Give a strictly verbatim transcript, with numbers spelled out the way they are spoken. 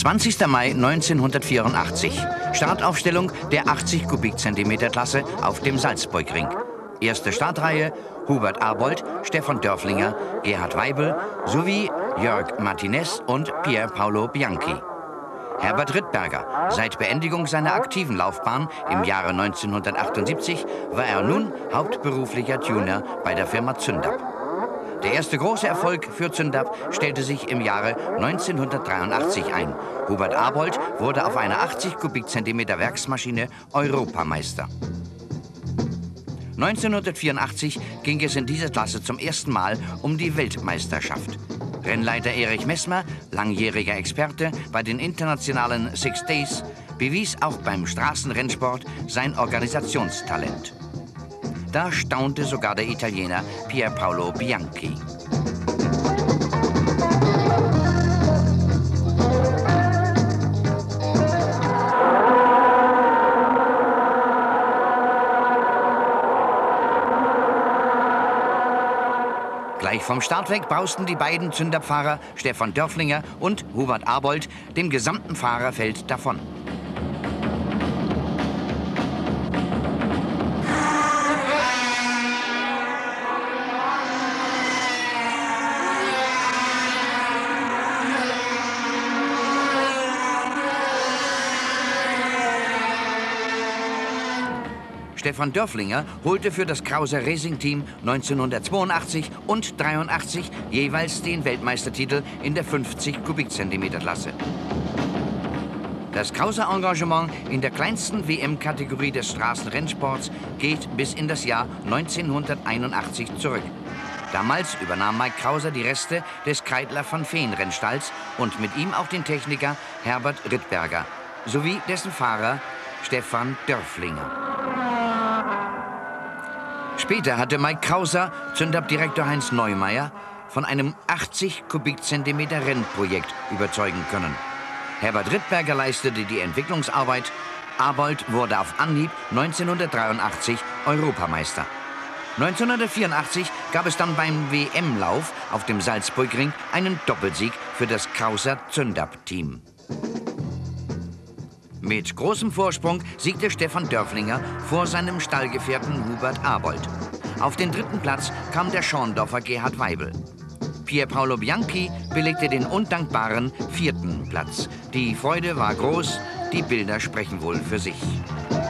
zwanzigster Mai neunzehnhundertvierundachtzig. Startaufstellung der achtzig Kubikzentimeter Klasse auf dem Salzburgring. Erste Startreihe Hubert Arbold, Stefan Dörflinger, Gerhard Weibel sowie Jörg Martinez und Pier Paolo Bianchi. Herbert Rittberger. Seit Beendigung seiner aktiven Laufbahn im Jahre neunzehnhundertachtundsiebzig war er nun hauptberuflicher Tuner bei der Firma Zündab. Der erste große Erfolg für Zündab stellte sich im Jahre neunzehnhundertdreiundachtzig ein. Hubert Arbold wurde auf einer achtzig Kubikzentimeter Werksmaschine Europameister. neunzehnhundertvierundachtzig ging es in dieser Klasse zum ersten Mal um die Weltmeisterschaft. Rennleiter Erich Messmer, langjähriger Experte bei den internationalen Six Days, bewies auch beim Straßenrennsport sein Organisationstalent. Da staunte sogar der Italiener Pier Paolo Bianchi. Gleich vom Start weg brausten die beiden Zündab-Fahrer Stefan Dörflinger und Hubert Arbold dem gesamten Fahrerfeld davon. Stefan Dörflinger holte für das Krauser Racing Team neunzehnhundertzweiundachtzig und dreiundachtzig jeweils den Weltmeistertitel in der fünfzig Kubikzentimeter Klasse. Das Krauser Engagement in der kleinsten W M-Kategorie des Straßenrennsports geht bis in das Jahr neunzehnhunderteinundachtzig zurück. Damals übernahm Mike Krauser die Reste des Kreidler van Veen Rennstalls und mit ihm auch den Techniker Herbert Rittberger sowie dessen Fahrer Stefan Dörflinger. Später hatte Mike Krauser Zündab-Direktor Heinz Neumeier von einem achtzig Kubikzentimeter Rennprojekt überzeugen können. Herbert Rittberger leistete die Entwicklungsarbeit. Arbold wurde auf Anhieb neunzehnhundertdreiundachtzig Europameister. neunzehnhundertvierundachtzig gab es dann beim W M-Lauf auf dem Salzburgring einen Doppelsieg für das Krauser Zündab-Team. Mit großem Vorsprung siegte Stefan Dörflinger vor seinem Stallgefährten Hubert Arbold. Auf den dritten Platz kam der Schorndorfer Gerhard Weibel. Pier Paolo Bianchi belegte den undankbaren vierten Platz. Die Freude war groß, die Bilder sprechen wohl für sich.